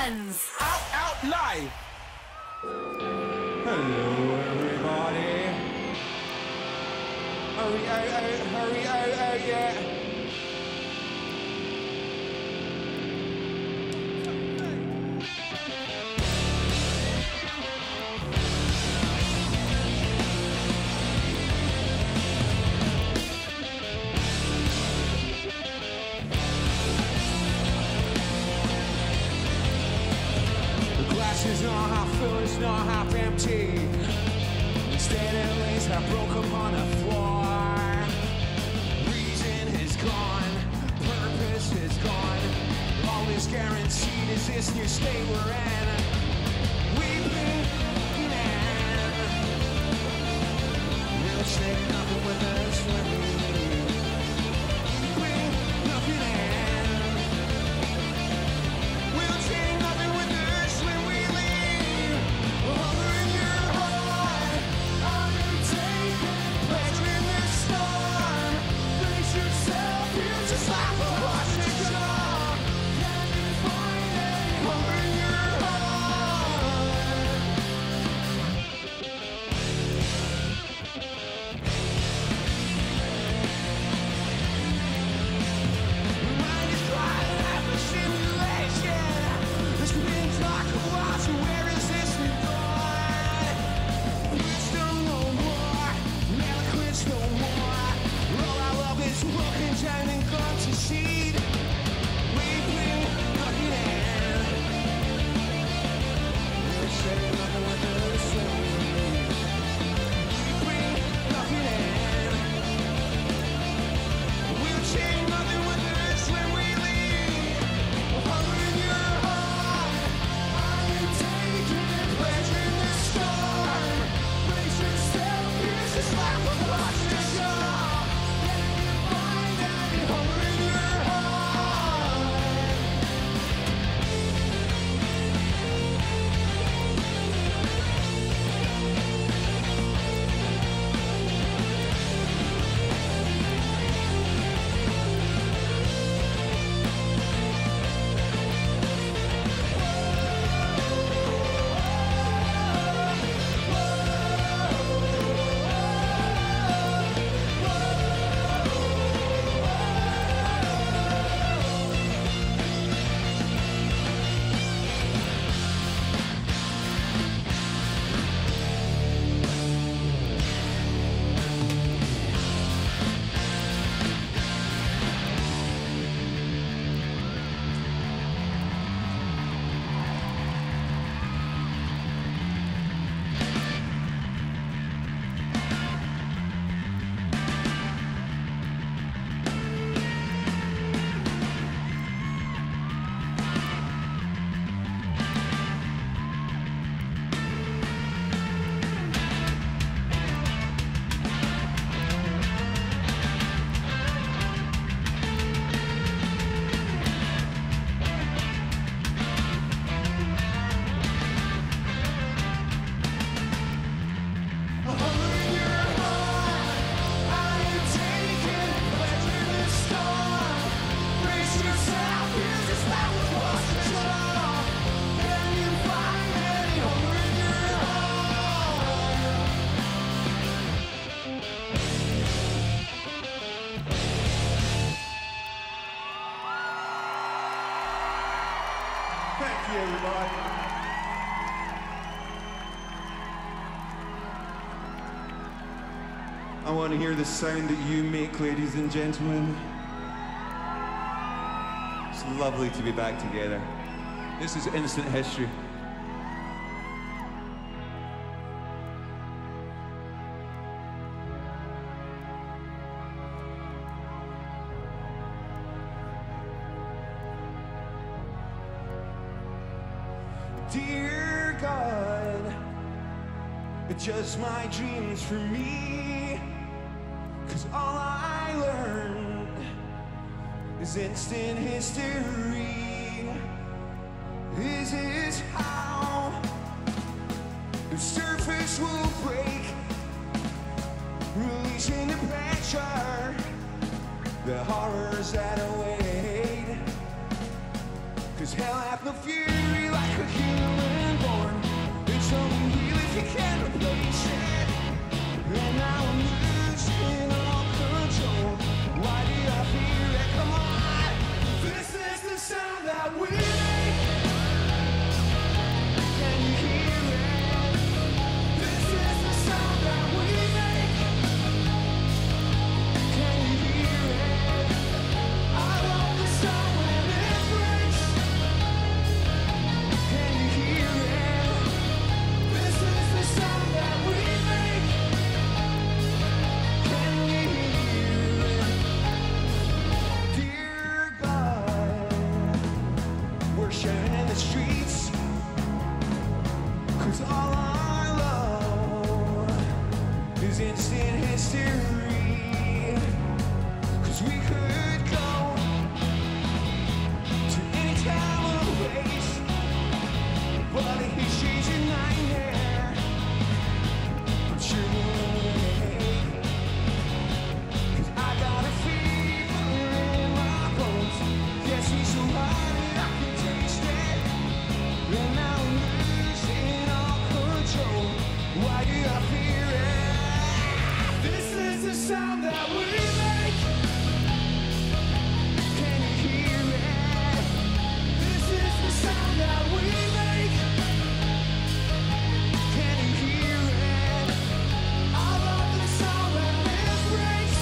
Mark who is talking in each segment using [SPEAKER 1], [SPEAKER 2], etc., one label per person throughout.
[SPEAKER 1] Fans.
[SPEAKER 2] Out live.
[SPEAKER 3] Hello, everybody. Hurry out, yeah.
[SPEAKER 4] It's not half full, it's not half empty. Instead it lays half broke upon the floor. Reason is gone, purpose is gone. All is guaranteed is this new state we're in. We've been looking at. We'll take nothing with us when we leave. We've been looking at. We'll take nothing with us when we leave. Hunger in your heart, are you taking pleasure in this storm? Brace yourself, here's just like a washing jar. Can you find it? Hunger in your heart. Your mind is crying out for simulation. This winds like a water, where is this we going? Wisdom no more, eloquence no more. All our love is broken down and gone to seed. We've been looking at. We'll say nothing with us when we leave. We've been looking at. We'll change nothing with us when we leave. Hunger in your heart, are you taking pleasure in this storm? Brace yourself, here's just like a washing shore. Can you find any hunger in your heart?
[SPEAKER 3] Thank you, everybody. I want to hear the sound that you make, ladies and gentlemen. It's lovely to be back together. This is instant history.
[SPEAKER 4] Dear God, adjust my dreams for me, 'cause all I learned is instant history. This is how the surface will break, releasing the pressure, the horrors that await. 'Cause hell hath no fury like a human born. It's only real if you can't replace it. And now I'm losing all control. Why do I fear it? Come on! This is the sound that we make. Can you hear it? This is the sound that we make. Can you hear it? I love the sound when it breaks. Can you hear it? This is the sound that we make. Can you hear it? Dear God, we're sharing in the streets. 'Cause all I love is instant history. 'Cause we could go to any time or place, but history's a nightmare. I'm sure we'll wait. 'Cause I got a fever in my bones. Yes, he's so hot and I can taste it. And now I'm losing all control. Why do I fear it? This is the sound that we make. Can you hear it? This is the sound that we make. Can you hear it? I love the sound when it breaks.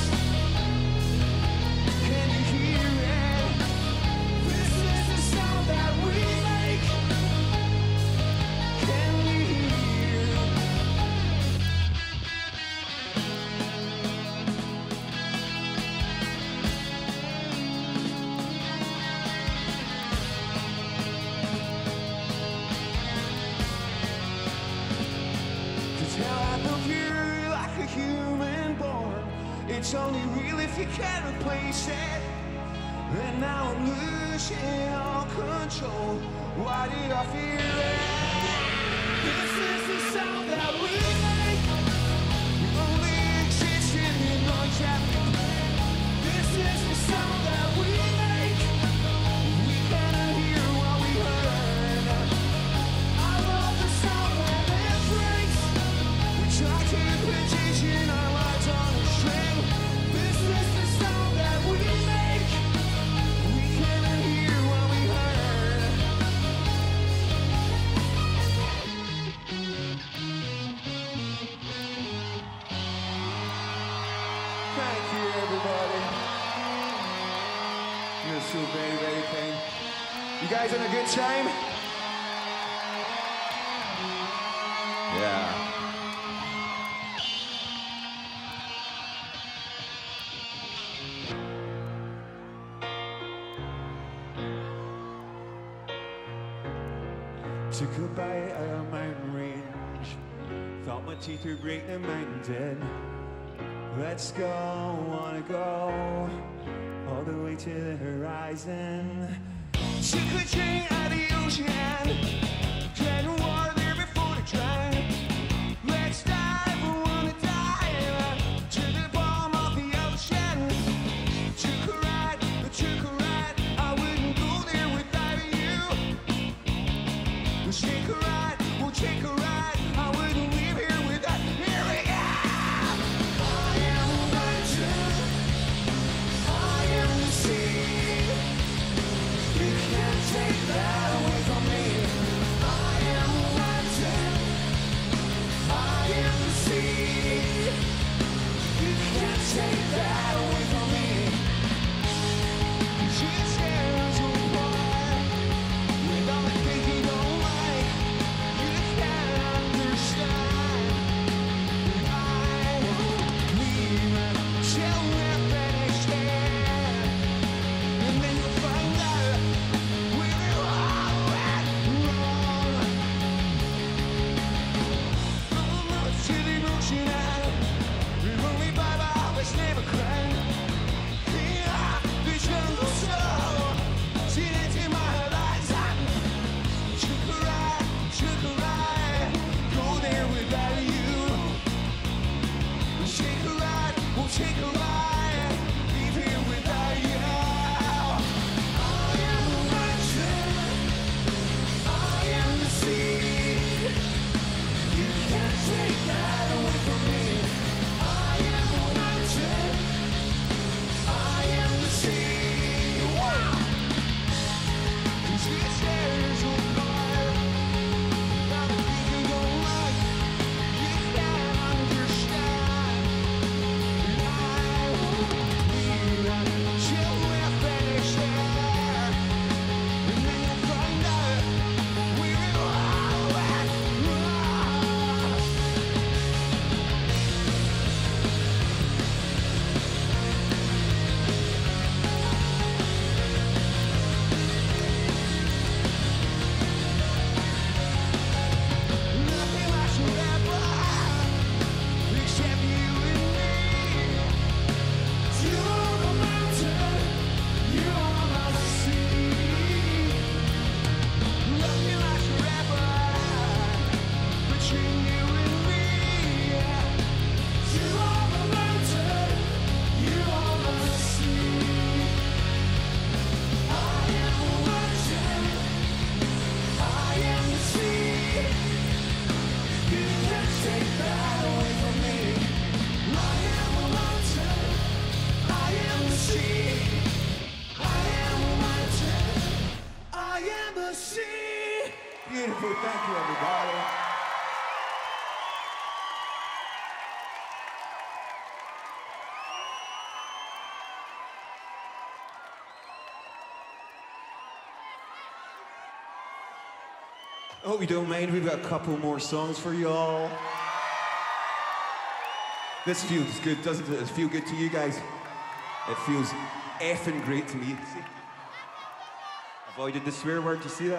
[SPEAKER 4] Can you hear it? This is the sound that we make. Can you hear it? Cause hell hath no fury like a human born. It's only real if you can't replace it. And now I'm losing all control. Why did I fear it? This is the sound that we make. We only exist in the noise that we play. This is the sound that we make. We cannot hear what we heard. I love the sound when it breaks. We try to petition our lives on a string. This is the sound that we make. We cannot hear what we heard. Thank you, everybody. You're so very, very kind. You guys having a good time? Yeah. Took a bite out of mountain range. Thought my teeth would break the mountain dead. Let's go, wanna go all the way to the horizon. Took a train out of the ocean, treading water there before the drown. Let's dive, we wanna dive to the bottom of the ocean. Took a ride, I wouldn't go there without you. Let's take a ride, we'll take a ride, I wouldn't leave here without. Here we go! I am a mountain, I am the sea.
[SPEAKER 3] Beautiful, thank you everybody. I hope you don't mind, we've got a couple more songs for y'all. This feels good, doesn't it? Does it feel good to you guys? It feels effing great to me. See? Avoided the swear word, you see that?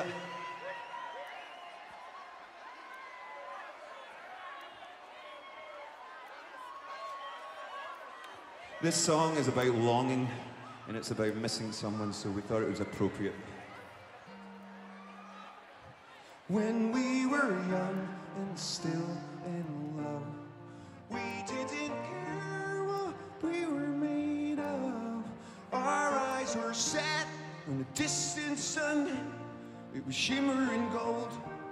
[SPEAKER 3] This song is about longing, and it's about missing someone, so we thought it was appropriate. When we were young and still in love, we didn't care what we were made of. Our eyes were set on the distant sun, it was shimmering gold.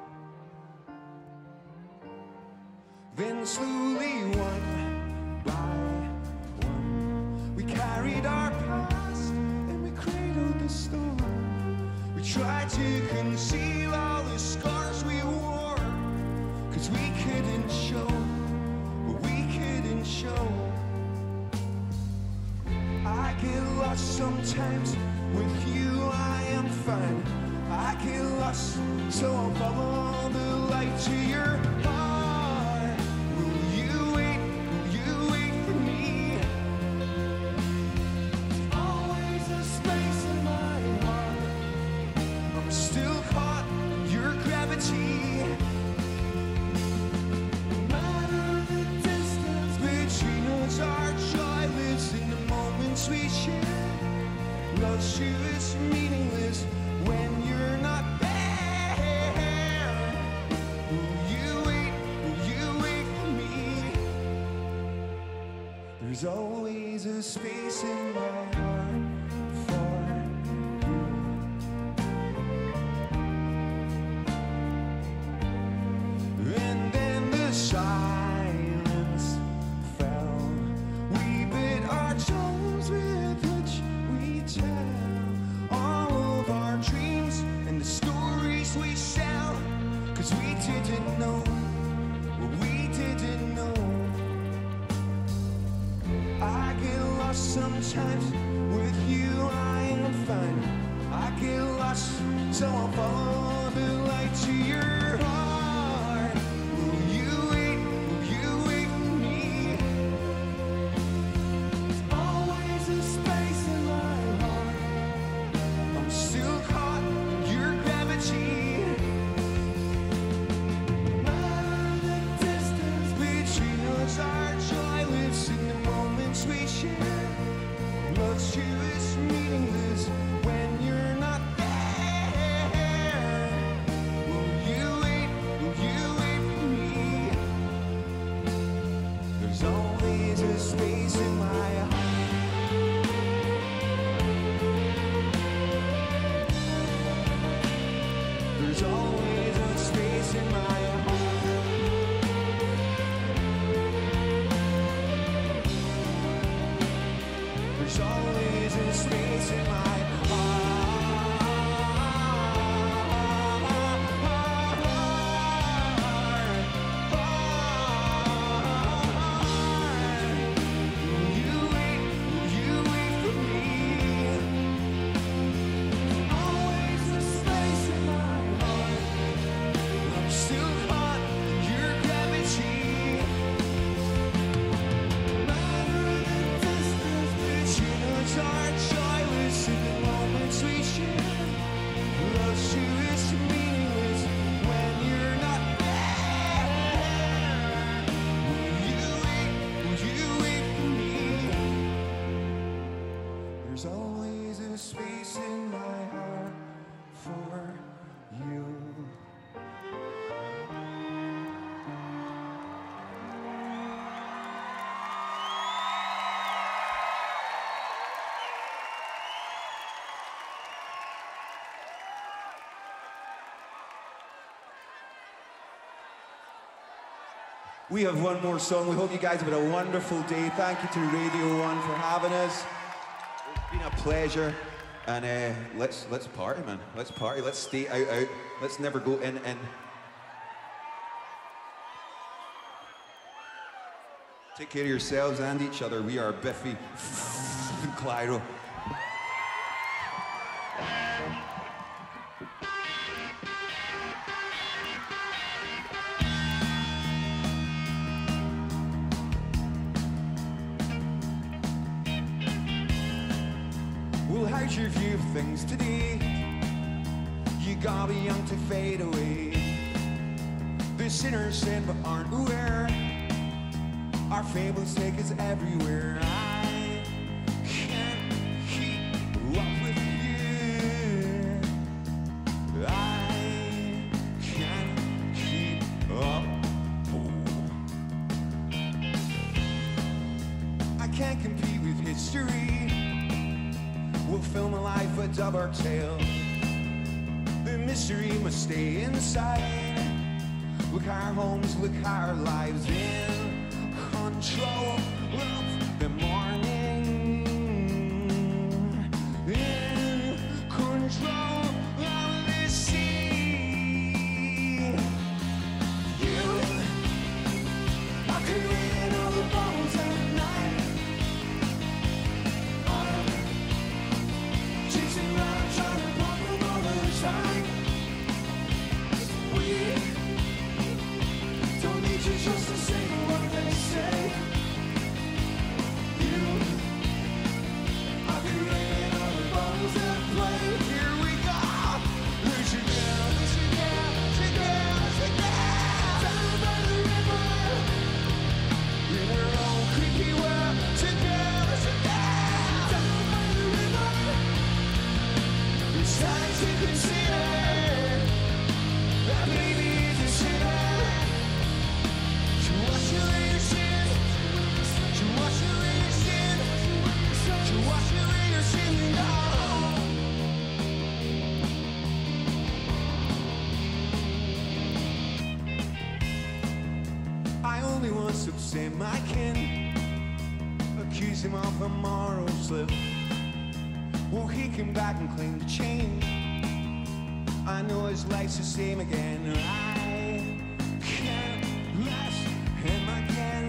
[SPEAKER 3] Then slowly one by one, we carried our past and we cradled the storm. We tried to conceal all the scars we wore, 'cause we couldn't show what we couldn't show. I get lost sometimes, with you I am fine. I get lost, so I'll follow the light to your heart. Will you wait for me? There's always a space in my heart. I'm still caught in your gravity. No matter the distance between us, our joy lives in the moments we share. Love's you is meaningless when you're not there. Will you wait for me? There's always a space in my heart for you. And then the silence fell. We bit our tongues with which we tell all of our dreams and the stories we sell, 'cause we didn't know what we didn't know. I get lost sometimes, with you I am fine. I get lost, so I'll follow the light to your heart. Will you wait for me? There's always a space in my heart. I'm still caught in your gravity. No matter the distance between us, our joy lives in the moments we share. Love's you is meaningless when you're not there. Will you wait for me? There's always a space in my heart. There's always a space in my heart. There's always a space in my heart. you. We have one more song. We hope you guys have had a wonderful day. Thank you to Radio 1 for having us. It's been a pleasure. And let's party, man. Let's party. Let's stay out. Let's never go in. Take care of yourselves and each other. We are Biffy and Clyro. Well, how's your view of things today? You gotta be young to fade away. The sinners sin but aren't aware. Our fables take us everywhere. I can't keep up with you. I can't keep up. I can't compete with history. We'll film a life, a dub our tale. The mystery must stay inside. Look our homes, look our lives in control of the morning. In control of the sea. You are creating all the bones at night. Chasing around, trying to pump them all the time. We don't need you just to say what they say. You are creating all the bones that play. Here we go. Together, down by the river. In our own creepy world. Together, down by the river. It's time to consider that baby is a sinner. To wash away your sin. To wash away your sin. To wash away your sin. I only want to say my kin. Accuse him of a moral slip. Well, he came back and claimed to change. I know his life's the same again. I can't let him again.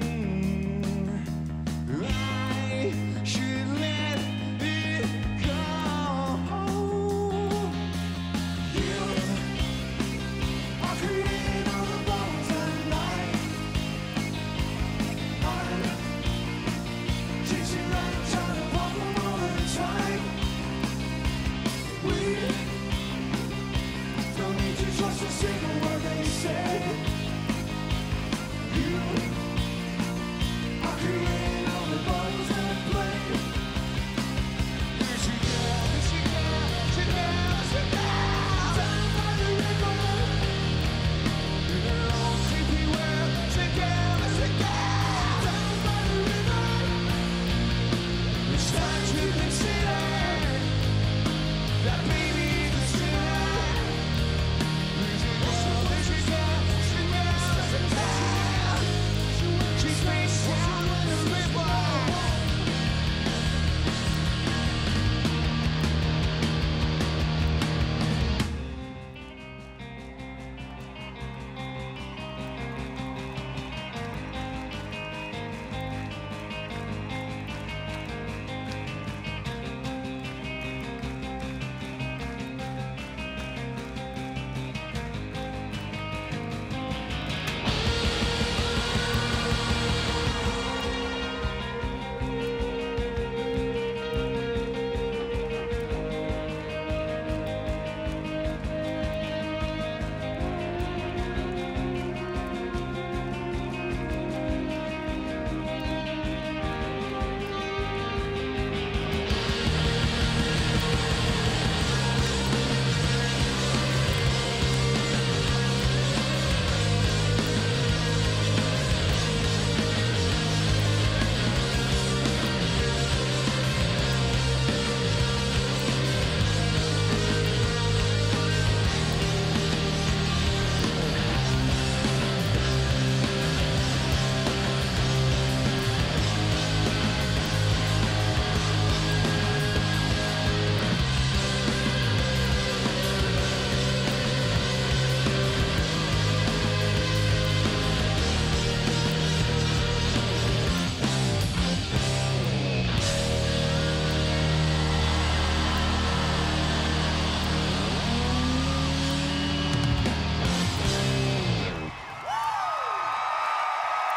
[SPEAKER 3] I should let it go. You are creating all the bones at night. I'm chasing around, trying to pump them all the time. We don't need to trust a single word they say. You are creating all the bones that play. Here together, down by the river. In their own creepy world. Together, down by the river. It's time to consider that baby is a sinner.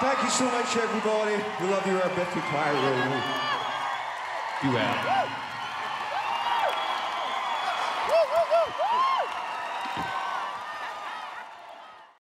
[SPEAKER 3] Thank you so much, everybody. We love you, our Biffy Pyro.
[SPEAKER 1] You have.